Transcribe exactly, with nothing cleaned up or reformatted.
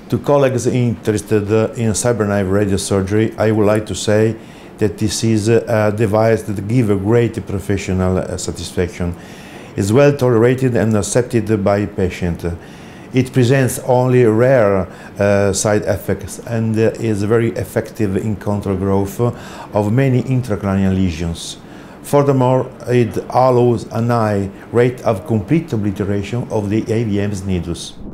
To colleagues interested in CyberKnife radiosurgery, I would like to say that this is a device that gives a great professional satisfaction. It's well tolerated and accepted by patients. It presents only rare uh, side effects and uh, is very effective in control growth of many intracranial lesions. Furthermore, it allows a high rate of complete obliteration of the A V M's nidus.